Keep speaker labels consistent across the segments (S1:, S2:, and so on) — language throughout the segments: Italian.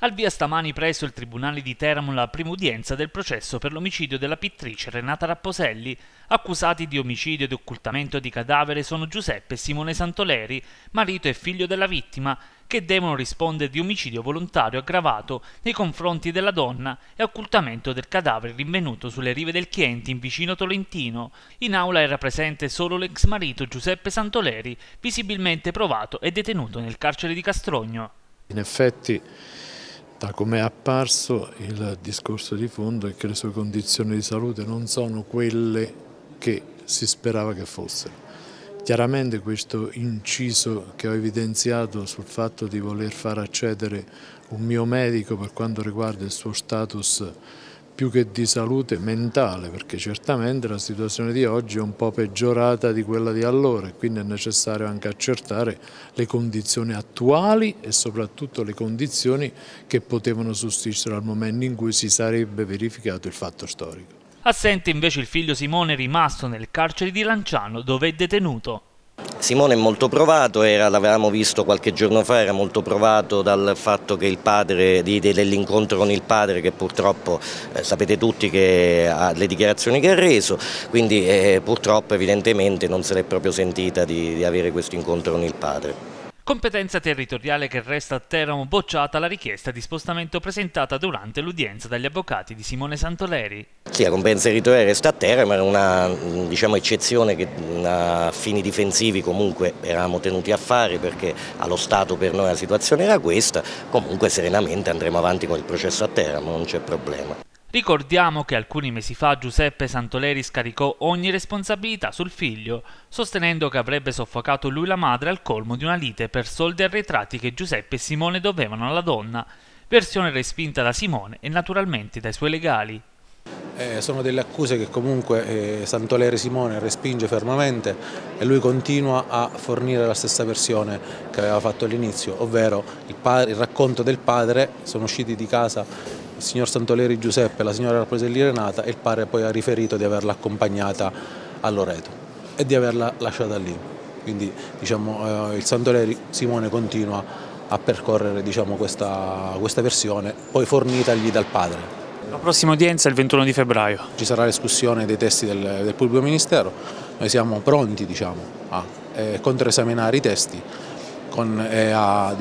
S1: Al via stamani presso il Tribunale di Teramo la prima udienza del processo per l'omicidio della pittrice Renata Rapposelli. Accusati di omicidio ed occultamento di cadavere sono Giuseppe e Simone Santoleri, marito e figlio della vittima, che devono rispondere di omicidio volontario aggravato nei confronti della donna e occultamento del cadavere rinvenuto sulle rive del Chienti in vicino Tolentino. In aula era presente solo l'ex marito Giuseppe Santoleri, visibilmente provato e detenuto nel carcere di Castrogno.
S2: In effetti, da come è apparso, il discorso di fondo è che le sue condizioni di salute non sono quelle che si sperava che fossero. Chiaramente questo inciso che ho evidenziato sul fatto di voler far accedere un mio medico per quanto riguarda il suo status più che di salute mentale, perché certamente la situazione di oggi è un po' peggiorata di quella di allora e quindi è necessario anche accertare le condizioni attuali e soprattutto le condizioni che potevano sussistere al momento in cui si sarebbe verificato il fatto storico.
S1: Assente invece il figlio Simone, rimasto nel carcere di Lanciano dove è detenuto.
S3: Simone è molto provato, l'avevamo visto qualche giorno fa, era molto provato dal fatto che il padre, dell'incontro con il padre, che purtroppo sapete tutti che ha le dichiarazioni che ha reso, quindi purtroppo evidentemente non se l'è proprio sentita di avere questo incontro con il padre.
S1: Competenza territoriale che resta a Teramo, bocciata la richiesta di spostamento presentata durante l'udienza dagli avvocati di Simone Santoleri.
S3: Sì, la competenza territoriale resta a Teramo, era una eccezione che a fini difensivi comunque eravamo tenuti a fare perché allo Stato per noi la situazione era questa, comunque serenamente andremo avanti con il processo a Teramo, non c'è problema.
S1: Ricordiamo che alcuni mesi fa Giuseppe Santoleri scaricò ogni responsabilità sul figlio, sostenendo che avrebbe soffocato lui la madre al colmo di una lite per soldi arretrati che Giuseppe e Simone dovevano alla donna, versione respinta da Simone e naturalmente dai suoi legali.
S4: Sono delle accuse che comunque Santoleri Simone respinge fermamente e lui continua a fornire la stessa versione che aveva fatto all'inizio, ovvero il racconto del padre. Sono usciti di casa il signor Santoleri Giuseppe e la signora Rapposelli Renata e il padre poi ha riferito di averla accompagnata a Loreto e di averla lasciata lì. Quindi il Santoleri Simone continua a percorrere questa versione poi fornitagli dal padre.
S5: La prossima udienza è il 21 di febbraio.
S4: Ci sarà l'escussione dei testi del pubblico ministero, noi siamo pronti a controesaminare i testi a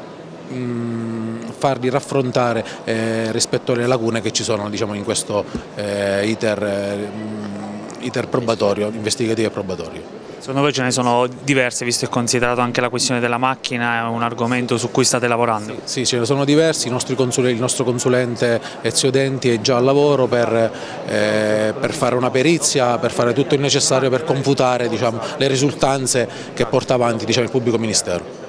S4: farli raffrontare rispetto alle lacune che ci sono in questo iter probatorio, investigativo e probatorio.
S5: Secondo voi ce ne sono diverse, visto che è considerato anche la questione della macchina, è un argomento su cui state lavorando?
S4: Sì, ce ne sono diversi, il nostro consulente Ezio Denti è già al lavoro per fare una perizia, per fare tutto il necessario per confutare le risultanze che porta avanti il pubblico ministero.